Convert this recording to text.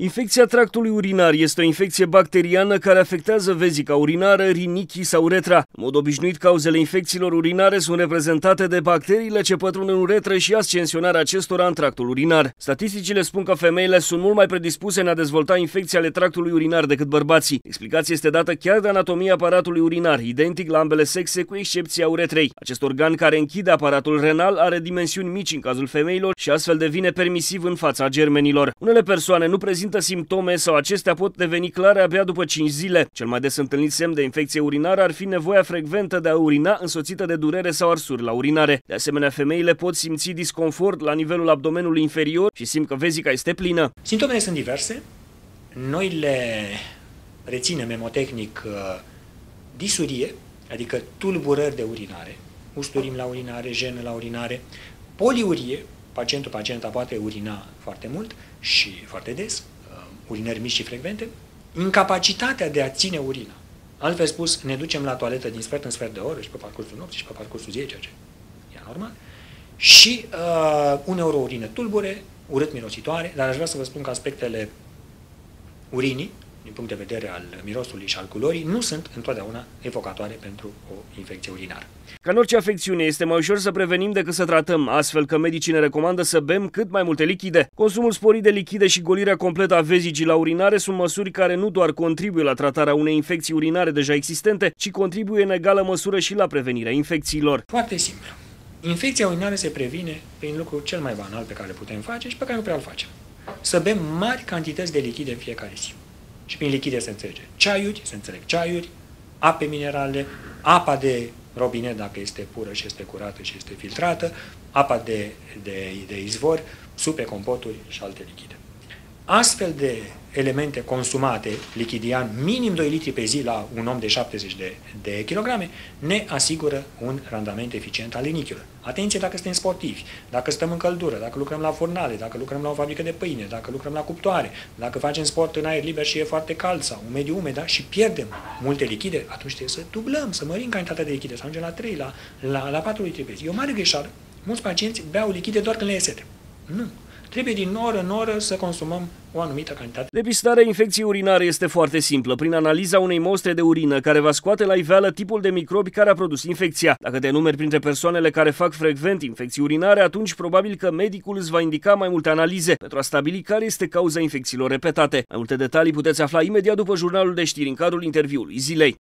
Infecția tractului urinar este o infecție bacteriană care afectează vezica urinară, rinichii sau uretra. În mod obișnuit, cauzele infecțiilor urinare sunt reprezentate de bacteriile ce pătrund în uretră și ascensionarea acestora în tractul urinar. Statisticile spun că femeile sunt mult mai predispuse în a dezvolta infecții ale tractului urinar decât bărbații. Explicația este dată chiar de anatomia aparatului urinar, identic la ambele sexe, cu excepția uretrei. Acest organ care închide aparatul renal are dimensiuni mici în cazul femeilor și astfel devine permisiv în fața germenilor. Unele persoane nu prezintă simptome sau acestea pot deveni clare abia după 5 zile. Cel mai des întâlnit semn de infecție urinară ar fi nevoia frecventă de a urina însoțită de durere sau arsuri la urinare. De asemenea, femeile pot simți disconfort la nivelul abdomenului inferior și simt că vezica este plină. Simptomele sunt diverse. Noi le reținem memotehnic disurie, adică tulburări de urinare, usturim la urinare, jenă la urinare, poliurie, pacienta poate urina foarte mult și foarte des, urinări mici și frecvente, incapacitatea de a ține urina. Altfel spus, ne ducem la toaletă din sfert în sfert de oră și pe parcursul nopții și pe parcursul zilei, ceea ce e normal, și uneori o urină tulbure, urât mirositoare, dar aș vrea să vă spun că aspectele urinii, din punct de vedere al mirosului și al culorii, nu sunt întotdeauna evocatoare pentru o infecție urinară. Ca în orice afecțiune, este mai ușor să prevenim decât să tratăm, astfel că medicii ne recomandă să bem cât mai multe lichide. Consumul sporit de lichide și golirea completă a vezicii la urinare sunt măsuri care nu doar contribuie la tratarea unei infecții urinare deja existente, ci contribuie în egală măsură și la prevenirea infecțiilor. Foarte simplu. Infecția urinară se previne prin lucrul cel mai banal pe care le putem face și pe care nu prea îl facem. Să bem mari cantități de lichide în fiecare zi. Și prin lichide se înțelege ceaiuri, se înțeleg ceaiuri, ape minerale, apa de robinet dacă este pură și este curată și este filtrată, apa de izvor, supe, compoturi și alte lichide. Astfel de elemente consumate lichidian, minim 2 litri pe zi la un om de 70 de kilograme, ne asigură un randament eficient al rinichiilor. Atenție dacă suntem sportivi, dacă stăm în căldură, dacă lucrăm la furnale, dacă lucrăm la o fabrică de pâine, dacă lucrăm la cuptoare, dacă facem sport în aer liber și e foarte cald sau un mediu umed, da? Și pierdem multe lichide, atunci trebuie să dublăm, să mărim cantitatea de lichide, să ajungem la 3, la 4 litri pe zi. E o mare greșeală. Mulți pacienți beau lichide doar când le e sete. Nu. Trebuie din oră în oră să consumăm o anumită cantitate. Depistarea infecției urinare este foarte simplă, prin analiza unei mostre de urină care va scoate la iveală tipul de microbi care a produs infecția. Dacă te numeri printre persoanele care fac frecvent infecții urinare, atunci probabil că medicul îți va indica mai multe analize pentru a stabili care este cauza infecțiilor repetate. Mai multe detalii puteți afla imediat după jurnalul de știri în cadrul interviului zilei.